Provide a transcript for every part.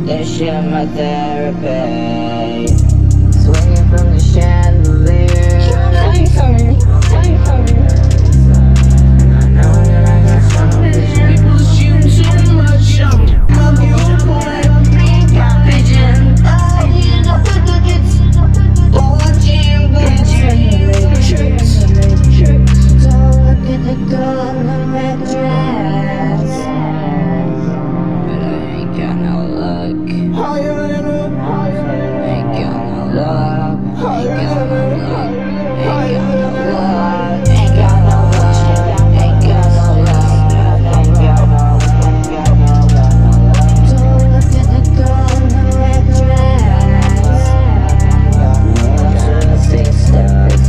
This shit my therapy. Swinging from the chandelier. Tell you something. I know that I got something. People assume too much. Fuck your point. Pigeon. Oh, you know the nuggets. Oh, Jim, Tricks. Don't look at the girl in the red dress. But I ain't got no luck. higher than a Ain't got no luck. Ain't got no luck. Ain't got no luck. Ain't got no luck. Ain't got no luck. Ain't got no luck. Don't look at the girl in the red dress. Six steps.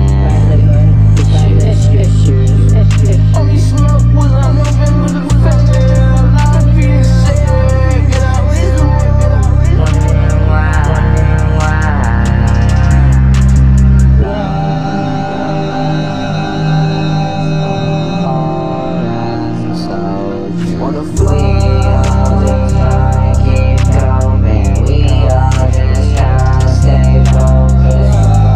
only smoke when I'm moving with a family. I'm not being sick. Get out with the Wondering why. Wanna We fly. all just tryna keep going. We all just tryna stay focused.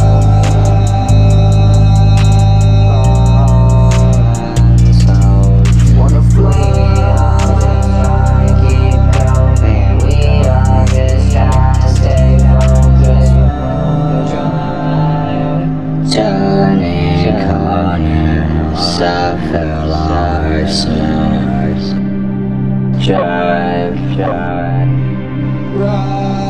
Wanna We fly. all just tryna keep going. We all just tryna stay focused. Turning corners, suffer loss. Drive. Ride.